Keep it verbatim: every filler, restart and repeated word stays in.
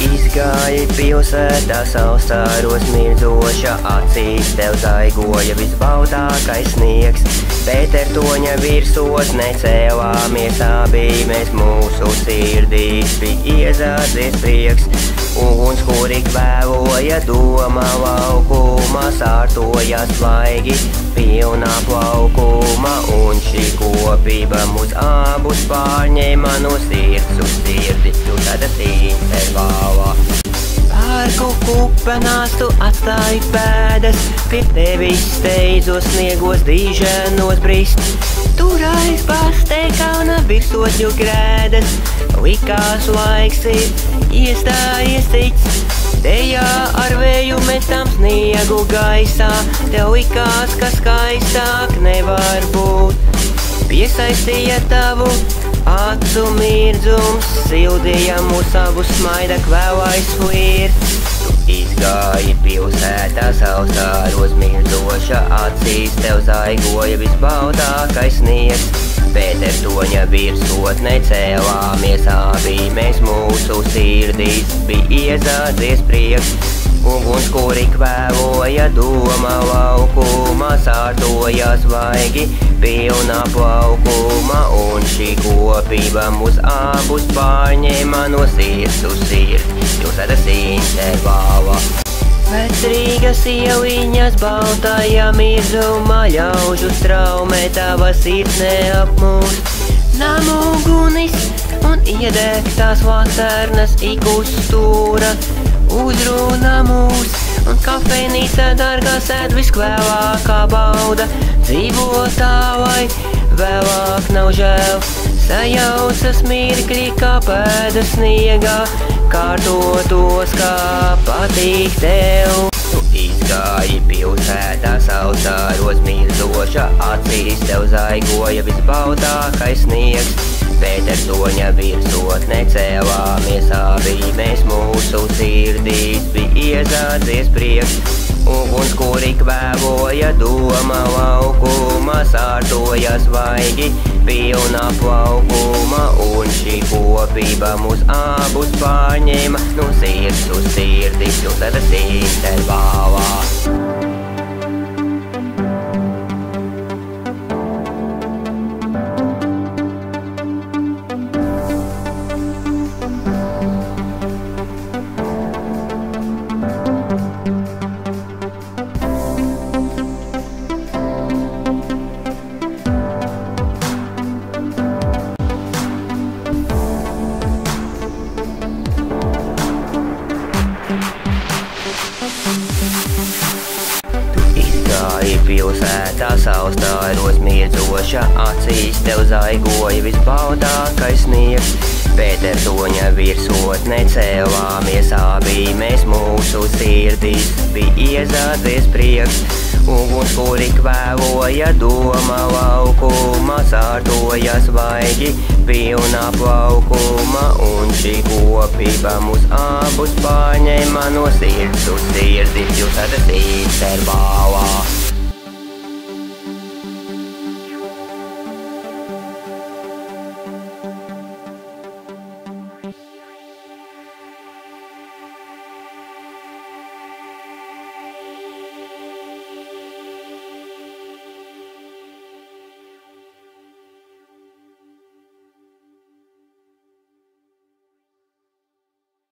Izgāji pilsētā sausāros mirdzoša acīs, tev zaigoja visbaudākais sniegs. Pētertoņa virsot necēlāmies abi, mēs mūsu sirdīs bija iezādzies prieks. Uguns, kuri kvēloja doma laukumā, sārtojas svaigi pilnā plaukuma, un šī kopība mūs abus pārņēma no sirds uz sirdi, tu tāda intervālā. Parku kupenās tu atstāji pēdas, pie tevis steidzos sniegos dīženos brist. Tur aiz pasteikāna virsotņu grēdas, likās laiks ir iestājies cits. Tejā ar vēju metam sniegu gaisā, tev likās, ka skaistāk nevar būt. Piesaistīja tavu acu mirdzums, sildīja mūs abus smaida kvēlais flirts. Tu izgāji pilsētā sausāros mirdzoša acīs, tev zaigoja visbaudākais sniegs. Pētertoņa virsot necēlāmies abi, mēs mūsu sirdīs bija iezādzies prieks. Uguns, kuri kvēloja doma laukumā, sārtoja svaigi pilnā plaukuma, un šī kopība mūs abus pārņēma no sirds uz sirdi, pilsētas intervālā. Vecrīgas ieliņas baltajā mirzumā, ļaužu straumē tava sirds neapmūst. Namu ugunis un iedegtās lacernas ik uz stūra uzrunā mūs, un kafejnīca dārgā sēd viskvēlākā bauda. Dzīvo tā, lai vēlāk nav žēl, sajaucas mirkļi kā pēdas sniegā, kārtotos kā patīk tev. Tu izgāji pilsētā sausāros mirdzoša acīs, tev zaigoja visbaudākais sniegs. Pētertoņa virsot necēlāmies abi, mēs mūsu sirdīs bija iezādzies prieks. Uguns, kuri kvēloja doma laukumā, sārtoja svaigi pilnā plaukuma, un šī kopība mūs abus pārņēma no sirds uz sirdi, pilsētas intervālā. Pilsētā saustāros mirdzoša acīs, tev zaigoja visbaudākais sniegs. Pētertoņa virsot necēlāmies abi, mēs mūsu sirdīs bija iezādzies prieks. Uguns, kuri kvēloja doma laukumā, sārtoja svaigi pilnā plaukuma, un šī kopība mūs abus pārņēma no sirds uz sirdi, pilsētas intervālā.